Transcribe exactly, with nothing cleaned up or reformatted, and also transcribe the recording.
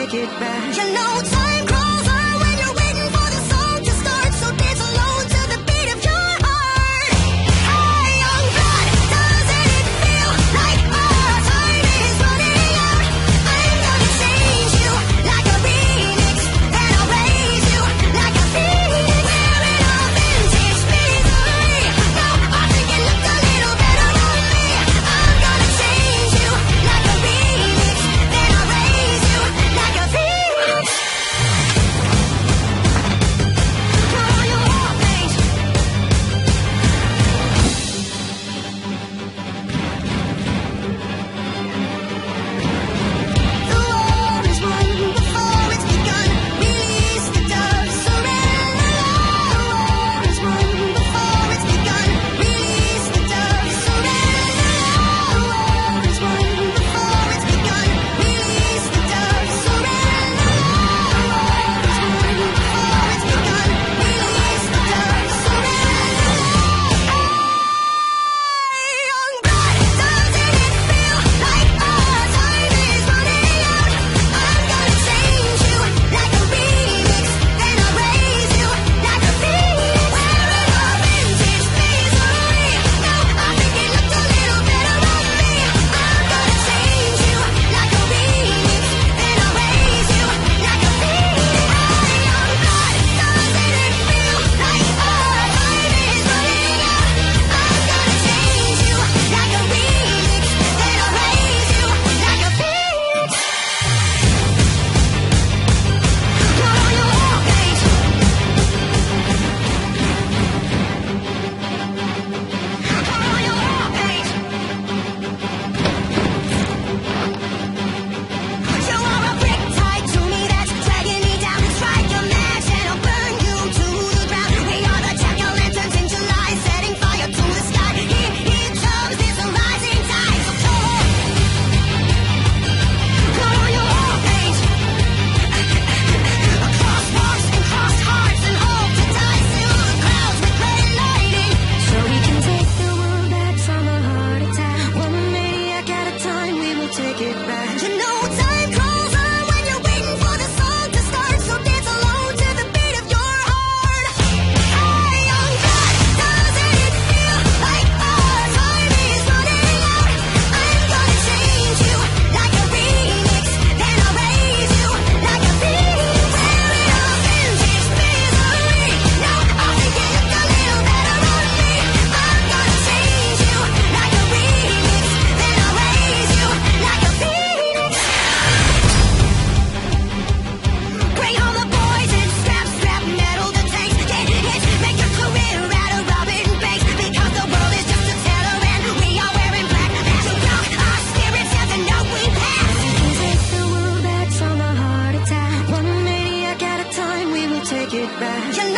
take it back. You know time crawls on when you're waiting for the song to start, so dance alone to the beat of your heart. Hey, young blood, doesn't it feel like our time is running out? I'm gonna change you like a remix, and I'll raise you like a phoenix. Wearing a vintage misery. Now I think it looked a little better on me. I'm gonna change you like a remix, then I'll raise you like a phoenix. Put on your war paint. The war is won before it's begun. Release the dove, surrender. The war is won before it's begun. Release the dove, surrender. The war is won before it's begun. Release the dove, surrender. The war is won before it's begun. Release the dove, surrender. Hey, young blood, doesn't it feel like our time is running out? I'm gonna change you like a remix, then I'll raise you like a phoenix. Wearing a vintage misery. Now I think it looked a little better on me. I'm gonna change you like a remix, then I'll raise you like a phoenix. Hey, young blood, doesn't it feel like our time is running out? I'm gonna change you like a remix, then I'll raise you like a phoenix. Put on your war paint. Put on your war paint. You are a brick tied to me that's dragging me down. Strike a match and I'll burn you to the ground. We are the jack-o'-lanterns in July, setting fire to the sky. Here, here comes this rising tide. So go on. Put on your war paint. Across walks and crossed hearts and hope to die. Fill the clouds with red lightning, so we can take the world back from a heart attack. One maniac at a time, we will take it back. You know time crawls on when you're waiting for the song to start, so dance alone to the beat of your heart. Hey, young blood, doesn't it feel like our time is running out? I'm gonna change you like a remix, then I'll raise you like a phoenix. Wearing a vintage misery. Now I think it looked a little better on me. I'm gonna change you like a remix, then I'll raise you like a phoenix. Bring home the boys and strap, strap metal the tanks. Get hit, make a career out of robbing banks. Because the world is just a teller and we are wearing black. To block our spirits and the note we pass. We can take the world back from a heart attack. One maniac at a time, we will take it back. You